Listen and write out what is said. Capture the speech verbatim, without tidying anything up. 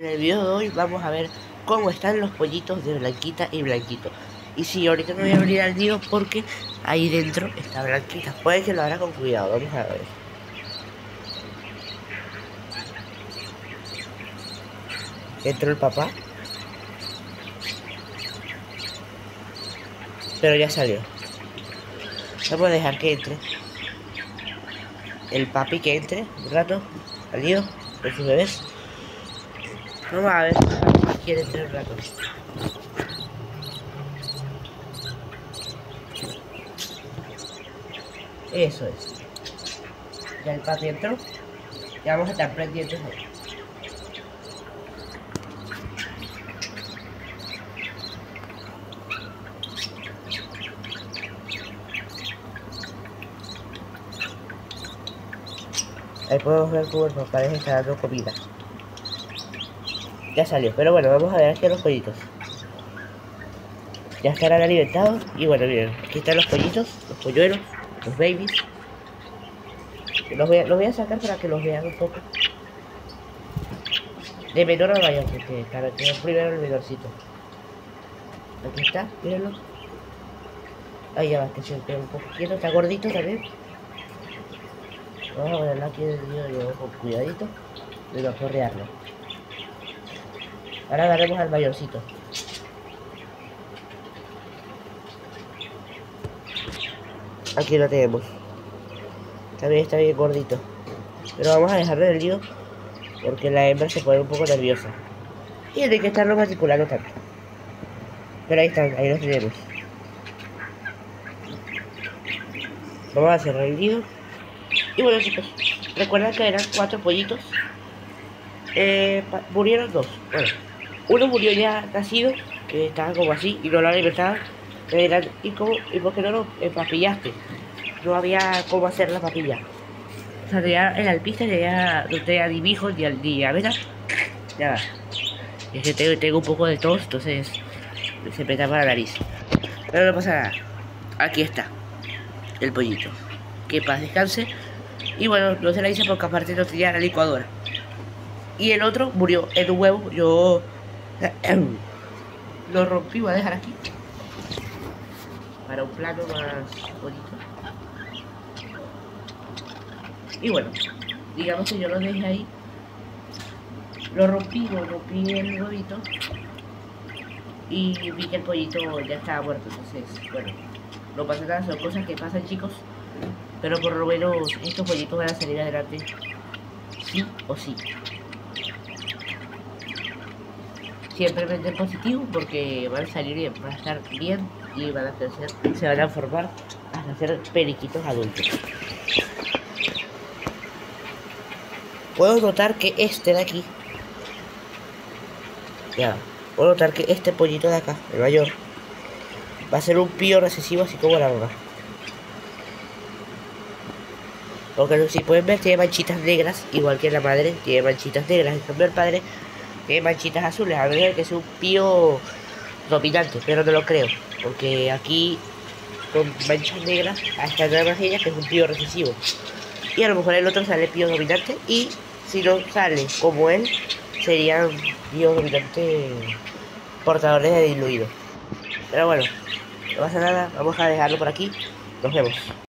En el video de hoy vamos a ver cómo están los pollitos de Blanquita y Blanquito. Y sí, ahorita no voy a abrir al nido porque ahí dentro está Blanquita. Puede que lo abra con cuidado, vamos a ver. Entró el papá. Pero ya salió. Vamos a dejar que entre el papi, que entre un rato al nido con sus bebés. Vamos a ver si quiere entrar un rato. Eso es. Ya el papi entró. Ya vamos a estar pendientes ahí. Ahí podemos ver cómo el papá les está dando comida. Ya salió, pero bueno, vamos a ver aquí a los pollitos. Ya estarán alimentados. Y bueno, miren, aquí están los pollitos, los polluelos, los babies. Los voy a, los voy a sacar para que los vean un poco. De menor a mayor, porque para que vean primero el menorcito. Aquí está, mírenlo. Ahí ya va, que se queda un poco quieto, está gordito también. Vamos a ponerlo aquí en el nido con cuidadito y no correarlo. Ahora agarremos al mayorcito. Aquí lo tenemos. También está bien gordito. Pero vamos a dejarlo en el nido porque la hembra se pone un poco nerviosa. Y tiene que estarlo matriculando tanto. Pero ahí están, ahí los tenemos. Vamos a cerrar el nido. Y bueno, chicos, recuerden que eran cuatro pollitos. Eh, murieron dos. Bueno, uno murió ya nacido, que estaba como así y no lo alimentaban. Eran, ¿y, cómo, ¿Y por qué no lo empapillaste? No había cómo hacer la papilla. O sea, ya el alpiste ya no tenía ni hijos ni, ni abejas. Ya. Y es que tengo, tengo un poco de tos, entonces se me tapa la nariz. Pero no pasa nada. Aquí está el pollito. Que paz descanse. Y bueno, no se la hice porque aparte no tenía la licuadora. Y el otro murió en un huevo. Yo lo rompí, voy a dejar aquí para un plano más bonito. Y bueno, digamos que yo lo dejé ahí. Lo rompí, lo rompí el huevito. Y vi que el pollito ya estaba muerto. Entonces, bueno, no pasa nada, son cosas que pasan, chicos. Pero por lo menos estos pollitos van a salir adelante sí o sí. Siempre venden positivo porque van a salir bien, van a estar bien y van a crecer, se van a formar hasta ser periquitos adultos. Puedo notar que este de aquí, ya, puedo notar que este pollito de acá, el mayor, va a ser un pío recesivo así como la mamá. Porque si pueden ver, tiene manchitas negras, igual que la madre, tiene manchitas negras. En cambio, el padre tiene manchitas azules. A ver que es un pío dominante, pero no lo creo. Porque aquí, con manchas negras, hasta nada más ella, que es un pío recesivo. Y a lo mejor el otro sale pío dominante. Y si no sale como él, serían pío dominante portadores de diluido. Pero bueno, no pasa nada, vamos a dejarlo por aquí. Nos vemos.